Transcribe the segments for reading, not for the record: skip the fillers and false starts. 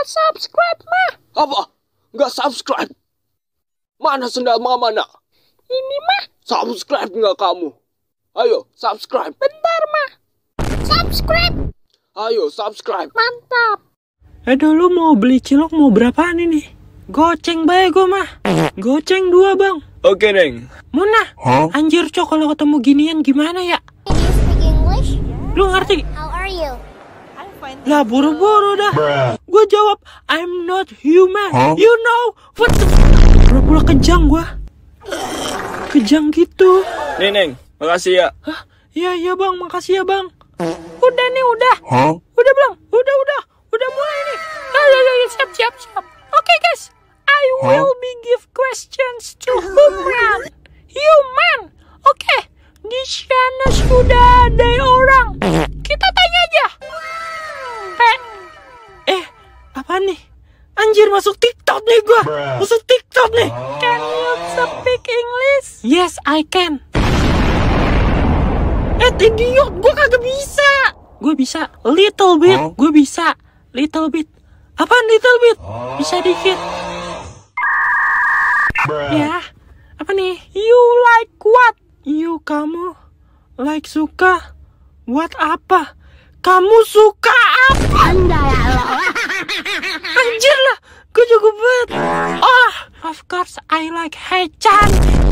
subscribe, mah. Apa? Nggak subscribe? Mana sendal mama nak? Ini, mah. Subscribe nggak kamu? Ayo, subscribe. Bentar, mah. Subscribe. Ayo, subscribe. Mantap. Lu mau beli cilok mau berapaan ini? Goceng bae gue mah. Goceng 2 bang. Oke, Neng. Muna, anjir cok kalau ketemu ginian gimana ya? Can you speak English? Lu ngerti? How are you? Lah buru-buru dah. Gue jawab, I'm not human. You know what the pura-pura kejang gue. Kejang gitu. Nih, Neng. Makasih ya. Hah? Iya bang, makasih ya bang. Udah nih, udah. Udah belum? Udah mulai nih. Siap. Oke guys, I will be give questions to human. Oke, di sana sudah ada orang. Kita tanya aja. Apa nih? Anjir, masuk TikTok nih gua. Masuk TikTok nih. Can you speak English? Yes, I can. Idiot, gua kagak bisa. Gue bisa little bit. Gue bisa little bit. Apaan little bit? Bisa dikit. Ya, apa nih? You like what? You, kamu like suka what apa? Kamu suka apa? Anjir lah, gue jago banget. Oh, of course I like Hechan.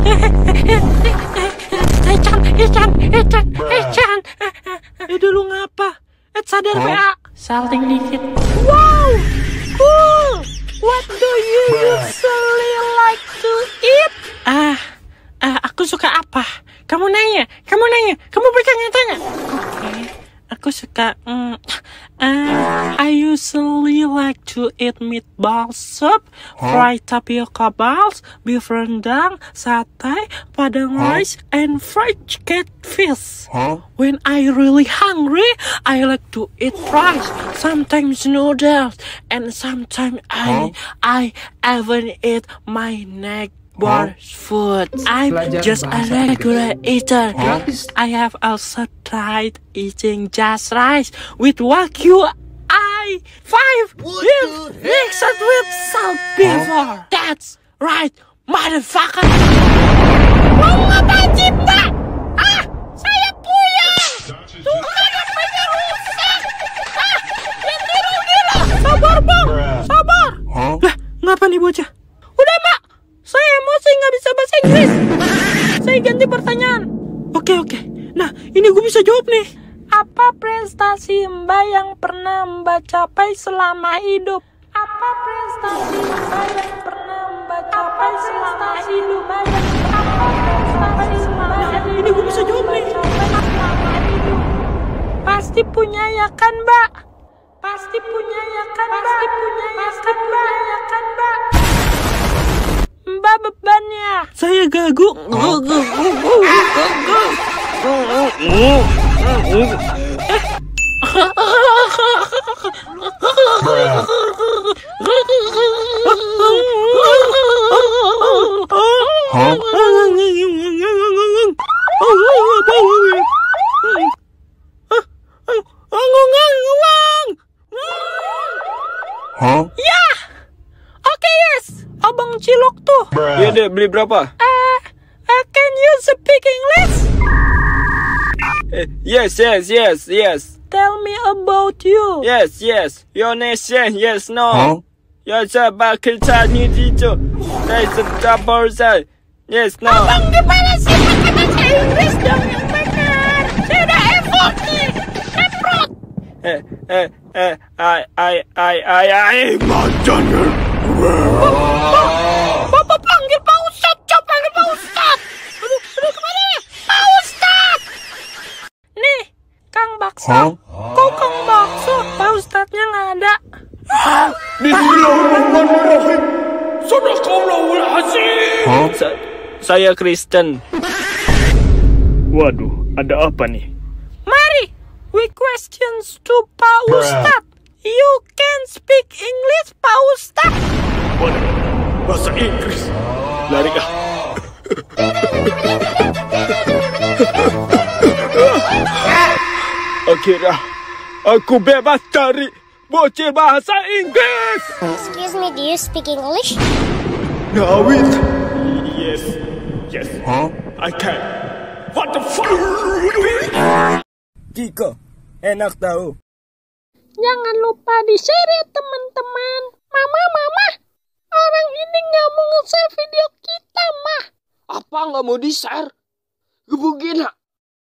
Hechan. Lu ngapa? Sadar PA. Salting dikit. Wow, cool. What do you usually like to eat? Aku suka apa? Kamu nanya. Kamu bertanya-tanya. Oke. Aku suka I usually like to eat meatball soup, fried tapioca balls, beef rendang, satay, padang rice, and fried catfish. When I really hungry, I like to eat rice, sometimes noodles, and sometimes I even eat my neck. Food. I'm just a regular eater. I have also tried eating just rice with Wagyu I5 mixed with salt before. That's right, motherfucker. Mau ngapain Cinta? Saya puyeng. Tuh namanya rusak. Yang tiru-tiru. Sabar bang, sabar. Lah, ngapa nih bocah? Udah mak. Saya emosi nggak bisa bahasa Inggris. Saya ganti pertanyaan. Oke. Nah, ini gue bisa jawab nih. Apa prestasi Mbak yang pernah Mbak capai selama hidup? Apa prestasi Mbak yang pernah Mbak capai selama hidup? Nah, ini gue bisa jawab nih. Pasti punya ya kan, Mbak? Pasti punya ya kan, Mbak? Mbak bebannya. Saya gagu. Ya. Oke, yes. Abang Cilok tuh. Iya deh, beli berapa? Can you speak English? Yes. Tell me about you. Yes. Your nation, yes, no. Your bakal tanya itu. That's a double side. Yes, no. Abang gimana sih pakai bahasa Inggris dong yang benar? Saya udah effort nih. Macan. Bapak panggil Pak Ustadz, panggil Pak Ustadz. Aduh, kemana nih? Pak Ustadz. Nih, Kang Bakso. Kok Kang Bakso? Pak Ustadznya nggak ada. Bismillahirrahmanirrahim. Sadaqallahul azim. Saya Kristen. Waduh, ada apa nih? Mari, we questions to Pak Ustadz. You can speak English, Pak Ustadz. Waduh, bahasa Inggris. Lari ah. Akhirnya aku bebas dari bocil bahasa Inggris. Excuse me, do you speak English? Dawid. Yes. I can. What the fuck? Kiko, enak tahu. Jangan lupa di-share teman-teman. Mama, orang ini nggak mau nge-share video kita, Mah. Apa nggak mau di-share? Gebukin,